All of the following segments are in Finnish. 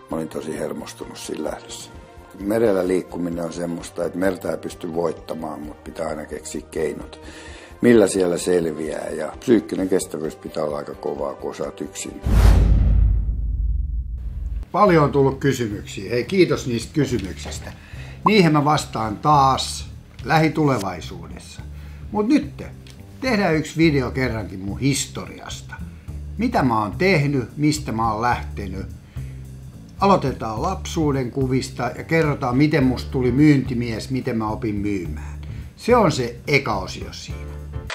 Mä olin tosi hermostunut siinä lähdössä. Merellä liikkuminen on semmoista, että merta ei pysty voittamaan, mutta pitää aina keksiä keinot, millä siellä selviää. Ja psyykkinen kestävyys pitää olla aika kovaa, kun osaat yksin. Paljon on tullut kysymyksiä. Hei, kiitos niistä kysymyksistä. Niihin mä vastaan taas lähitulevaisuudessa. Mut nyt tehdään yksi video kerrankin mun historiasta. Mitä mä oon tehnyt, mistä mä oon lähtenyt. Aloitetaan lapsuuden kuvista ja kerrotaan, miten musta tuli myyntimies, miten mä opin myymään. Se on se eka osio siinä.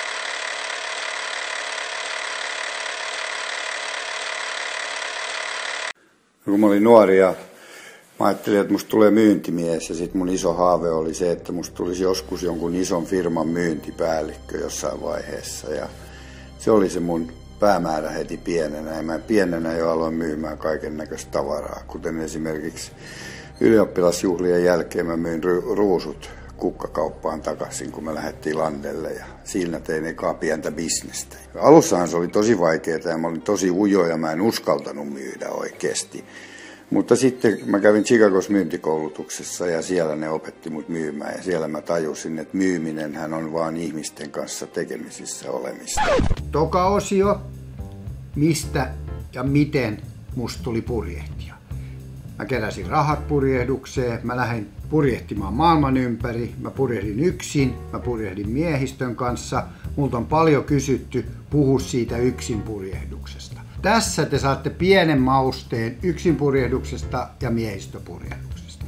Kun mä olin nuori ja mä ajattelin, että musta tulee myyntimies ja sit mun iso haave oli se, että musta tulisi joskus jonkun ison firman myyntipäällikkö jossain vaiheessa. Ja se oli se mun päämäärä heti pienenä. Ja mä pienenä jo aloin myymään kaiken näköistä tavaraa, kuten esimerkiksi ylioppilasjuhlien jälkeen mä myin ruusut kukkakauppaan takaisin, kun me lähdettiin landelle ja siinä tein ekaa pientä bisnestä. Alussahan se oli tosi vaikeaa ja mä olin tosi ujo ja mä en uskaltanut myydä oikeasti. Mutta sitten mä kävin Chicagos myyntikoulutuksessa ja siellä ne opetti mut myymään ja siellä mä tajusin, että myyminenhän on vaan ihmisten kanssa tekemisissä olemista. Toka osio, mistä ja miten musta tuli purjehtija. Mä keräsin rahat purjehdukseen, mä lähdin purjehtimaan maailman ympäri, mä purjehdin yksin, mä purjehdin miehistön kanssa. Multa on paljon kysytty puhua siitä yksin purjehduksesta. Tässä te saatte pienen mausteen yksin purjehduksesta ja miehistöpurjehduksesta.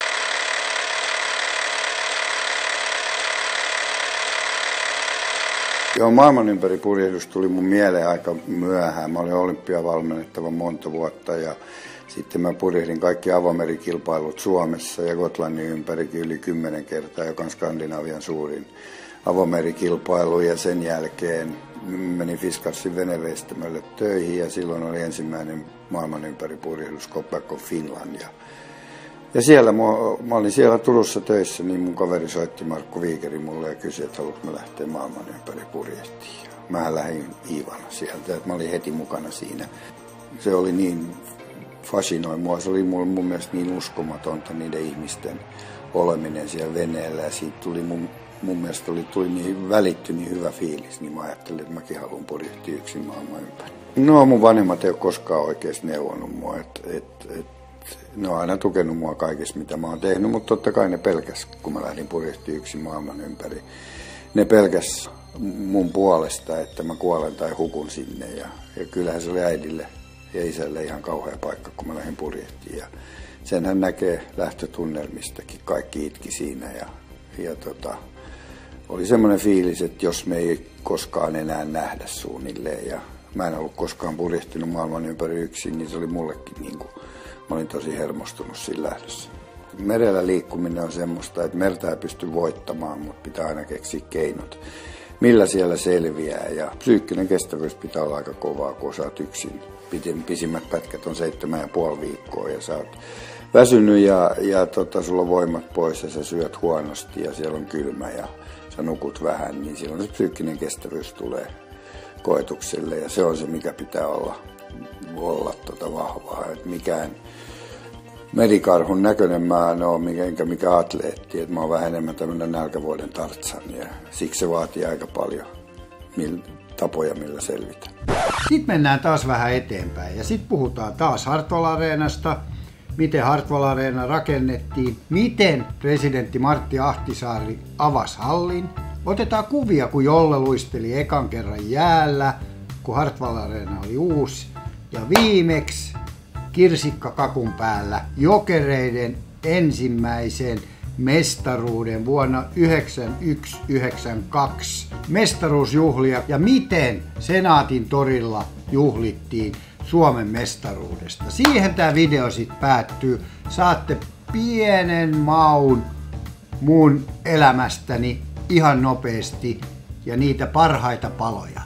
Joo, maailman ympäri purjehdus tuli mun mieleen aika myöhään. Mä olin olympiavalmennettava monta vuotta ja sitten mä purjehdin kaikki avomerikilpailut Suomessa ja Gotlannin ympärikin yli 10 kertaa, joka on Skandinavian suurin avomerikilpailu. Ja sen jälkeen menin Fiskarsin veneveistämölle töihin ja silloin oli ensimmäinen maailman ympäri purjehdus Copacon Finland. Ja siellä mä olin siellä Turussa töissä, niin mun kaveri soitti Markku Viikeri mulle ja kysyi, että haluatko mä lähteä maailman ympäri purjehtiin. Mähän lähdin Iivana sieltä, että mä olin heti mukana siinä. Se oli niin fascinoi mua. Se oli mun mielestä niin uskomatonta niiden ihmisten oleminen siellä veneellä ja siitä tuli mun mielestä välittyi niin hyvä fiilis, niin mä ajattelin, että mäkin haluan purjehtia yksin maailman ympäri. No mun vanhemmat ei ole koskaan oikeasti neuvonut mua, ne on aina tukenut mua kaikessa mitä mä oon tehnyt, mutta totta kai ne pelkäs, kun mä lähdin purjehtia yksin maailman ympäri. Ne pelkäs mun puolesta, että mä kuolen tai hukun sinne ja kyllähän se oli äidille ja isälle ihan kauhea paikka, kun mä lähdin purjehtiin. Ja senhän näkee lähtötunnelmistakin, kaikki itki siinä ja oli semmoinen fiilis, että jos me ei koskaan enää nähdä suunnilleen ja mä en ollut koskaan purjehtinut maailman ympäri yksin, niin se oli mullekin niin kuin, mä olin tosi hermostunut siinä lähdössä. Merellä liikkuminen on semmoista, että merta ei pysty voittamaan, mutta pitää aina keksiä keinot, millä siellä selviää. Ja psyykkinen kestävyys pitää olla aika kovaa, kun osaat yksin. Pisimmät pätkät on 7,5 viikkoa ja sä oot väsynyt ja sulla on voimat pois ja sä syöt huonosti ja siellä on kylmä ja sä nukut vähän, niin silloin se psyykkinen kestävyys tulee koetukselle ja se on se, mikä pitää olla vahvaa. Et mikään merikarhun näköinen mä en ole, enkä mikä atleetti, että mä oon vähän enemmän tämmönen nälkävuoden Tarzan ja siksi se vaatii aika paljon tapoja, millä selvitään. Sitten mennään taas vähän eteenpäin ja sitten puhutaan taas Hartwall Areenasta, miten Hartwall Areena rakennettiin, miten presidentti Martti Ahtisaari avasi hallin. Otetaan kuvia, kun Jolle luisteli ekan kerran jäällä, kun Hartwall Areena oli uusi. Ja viimeksi kirsikkakakun päällä Jokereiden ensimmäisen mestaruuden vuonna 1991-1992 mestaruusjuhlia ja miten Senaatin torilla juhlittiin Suomen mestaruudesta. Siihen tämä video sitten päättyy. Saatte pienen maun mun elämästäni ihan nopeasti ja niitä parhaita paloja.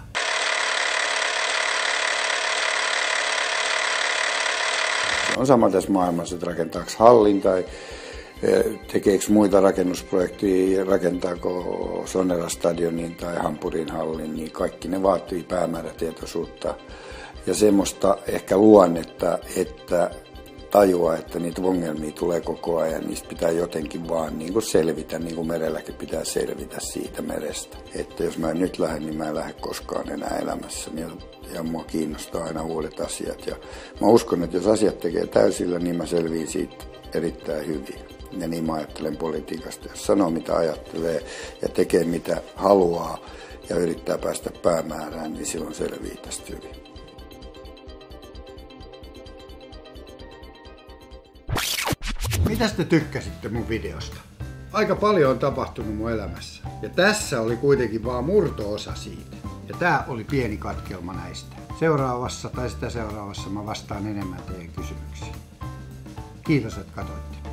On sama tässä maailmassa, että rakentaako hallin tai tekeekö muita rakennusprojekteja, rakentaako Sonera-stadionin tai Hampurin hallin, niin kaikki ne vaatii päämäärätietoisuutta ja semmoista ehkä luonnetta, että tajuaa, että niitä ongelmia tulee koko ajan, niistä pitää jotenkin vaan niin kuin selvitä, niin kuin merelläkin pitää selvitä siitä merestä. Että jos mä en nyt lähde, niin mä en lähde koskaan enää elämässäni. Ja mua kiinnostaa aina uudet asiat. Ja mä uskon, että jos asiat tekee täysillä, niin mä selviin siitä erittäin hyvin. Ja niin mä ajattelen politiikasta. Jos sanoo mitä ajattelee ja tekee mitä haluaa ja yrittää päästä päämäärään, niin silloin selvii tästä hyvin. Mitäs te tykkäsitte mun videosta? Aika paljon on tapahtunut mun elämässä. Ja tässä oli kuitenkin vaan murto-osa siitä. Ja tää oli pieni katkelma näistä. Seuraavassa tai sitä seuraavassa mä vastaan enemmän teidän kysymyksiin. Kiitos, että katsoitte.